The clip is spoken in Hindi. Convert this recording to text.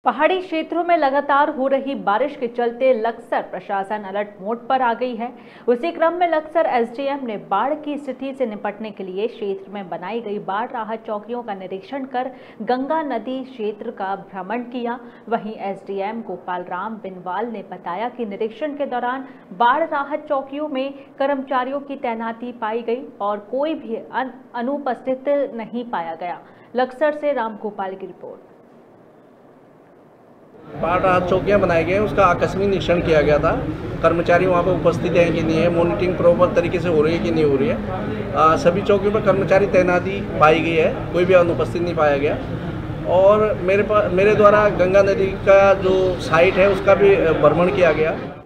पहाड़ी क्षेत्रों में लगातार हो रही बारिश के चलते लक्सर प्रशासन अलर्ट मोड पर आ गई है। उसी क्रम में लक्सर एसडीएम ने बाढ़ की स्थिति से निपटने के लिए क्षेत्र में बनाई गई बाढ़ राहत चौकियों का निरीक्षण कर गंगा नदी क्षेत्र का भ्रमण किया। वहीं एसडीएम गोपाल राम बिनवाल ने बताया कि निरीक्षण के दौरान बाढ़ राहत चौकियों में कर्मचारियों की तैनाती पाई गई और कोई भी अनुपस्थित नहीं पाया गया। लक्सर से राम गोपाल की रिपोर्ट। बाढ़ राहत चौकियाँ बनाई गई हैं, उसका आकस्मिक निरीक्षण किया गया था। कर्मचारी वहाँ पर उपस्थित हैं कि नहीं है, मॉनिटरिंग प्रॉपर तरीके से हो रही है कि नहीं हो रही है। सभी चौकियों पर कर्मचारी तैनाती पाई गई है, कोई भी अनुपस्थित नहीं पाया गया। और मेरे द्वारा गंगा नदी का जो साइट है उसका भी भ्रमण किया गया।